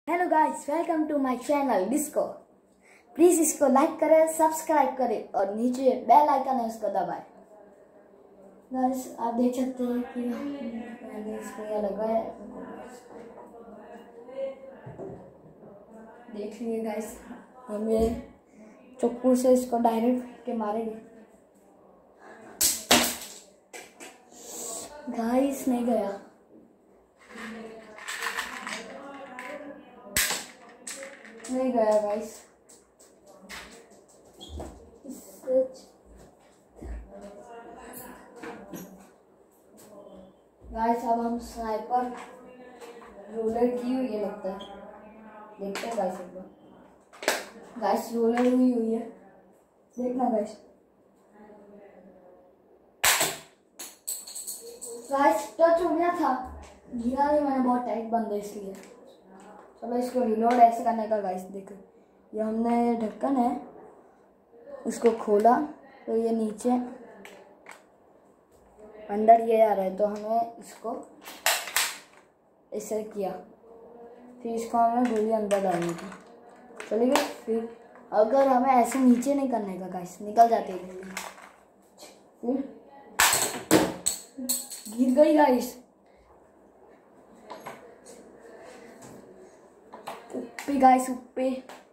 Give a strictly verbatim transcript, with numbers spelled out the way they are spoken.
Hello guys, welcome to my channel disco. Please इसको like करें, subscribe करें और नीचे बेल आइकन है उसको दबाएं। गाइस आप देख सकते हैं कि मैंने इसको यहाँ लगाया। देख लीजिए गाइस, हम ये चक्कू से इसको डायरेक्ट के मारेंगे। गाइस नहीं गया, नहीं गया गाइस। गाइस अब हम स्नाइपर रोलर की हुई है लगता है, देखते हैं गाइस एक बार। गाइस रोलर हुई हुई है, देखना गाइस। गाइस टच हो गया था, गिरा नहीं, मैंने बहुत टाइट बंद है इसलिए। चलो इसको रिलोड ऐसे करने का गाइस। देखो ये हमने ढक्कन है, उसको खोला तो ये नीचे अंदर ये आ रहा है, तो हमें इसको ऐसे किया, फिर इसको हमें गोली अंदर डालनी थी। चलिए फिर अगर हमें ऐसे नीचे नहीं करने का गाइस, निकल जाते हैं गोली। फिर गिर गई गाइस, ऊपर गाइस ऊपर।